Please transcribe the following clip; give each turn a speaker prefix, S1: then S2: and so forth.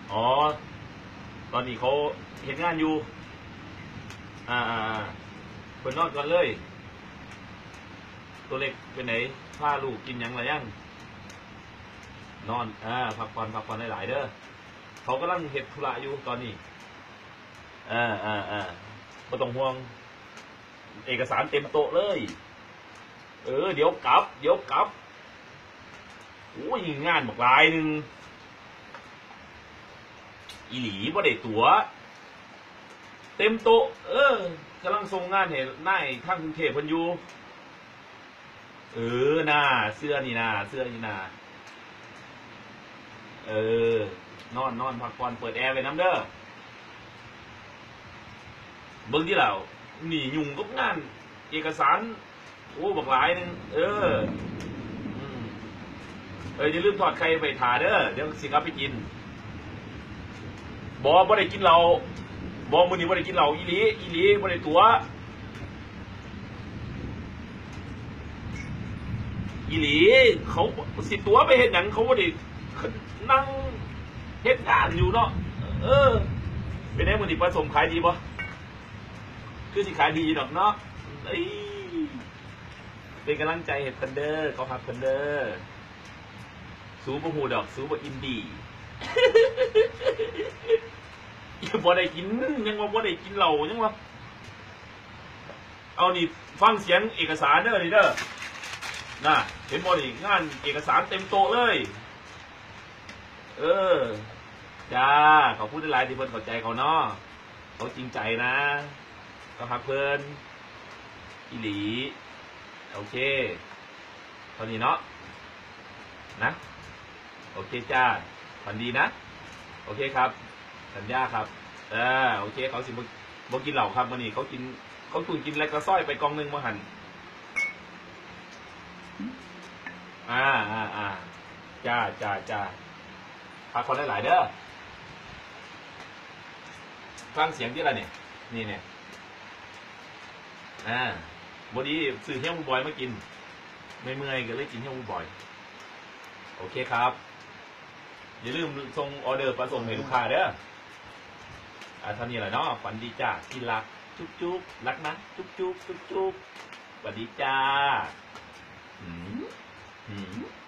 S1: อ๋อตอนนี้เขาเห็นงานอยู่เพิ่นนอนก่อนเลยตัวเล็กเป็นไหนพาลูกกินยังไรยังนอนพักผ่อนหลายๆเด้อเขากำลังเฮ็ดธุระอยู่ตอนนี้ไม่ต้องห่วงเอกสารเต็มโต๊ะเลยเดี๋ยวกลับโอ้ยงานบอกหลายหนึ่งอีหลีบ่ได้ตั๋วเต็มโต๊ะกำลังส่งงานเห็นนายข้างกรุงเทพเพิ่นอยู่น่าเสื้อนี่นานอนพักผ่อนเปิดแอร์ไปน้ำเด้อเบิ่งที่เรานี่ยุ่งกับงานเอกสารโอ้บอกหลายนึงอย่าลืมทอดไข่ไปถ่าเด้อเดี๋ยวสิครับไปกินบ่ได้กินเรามื้อนี้บ่ได้กินเราอีหลีบ่ได้ตั๋วอีหลีเขาสิตั๋วไปเฮ็ดหยังเขาบ่ได้นั่งเฮ็ดงานอยู่เนาะเป็นไงมื้อนี้ผสมขายดีบ่คือสิขายดีดอกเนาะเป็นกำลังใจเฮ็ดเพิ่นเด้อเขาฮักเพิ่นเด้อสู้บ่ฮู้ดอกสู้บ่อินดี้บ่ได้กินยังว่าบ่ได้กินเหล้ายังว่าเอานี่ฟังเสียงเอกสารเด้อนี่เด้อน่ะเห็นบ่นี่งานเอกสารเต็มโต๊ะเลยจ้าเขาพูดได้หลายที่เพิ่นเข้าใจเขาเนาะเขาจริงใจนะเขาฮักเพิ่นอีหลีโอเคเท่านี้เนาะนะโอเคจ้าฝันดีนะโอเคครับสัญญาครับโอเคเขาสิบ่กินเหล้าครับวันนี้เขาตุนกินอะไรกระซ้อยไปกองนึงมาหั่นจ้าพักคนหลายๆเด้อฟังเสียงที่อะไรเนี่ยนี่เนี่ยวันนี้ซื้อเฮี้ยมูบอยมากินเมื่อยก็เลยกินเฮี้ยมูบอยโอเคครับอย่าลืมส่งออเดอร์ผสมให้ลูกค้าเด้อเท่านี้แหละเนาะฝันดีจ้าที่รักจุ๊บรักนะจุ๊บสวัสดีจ้า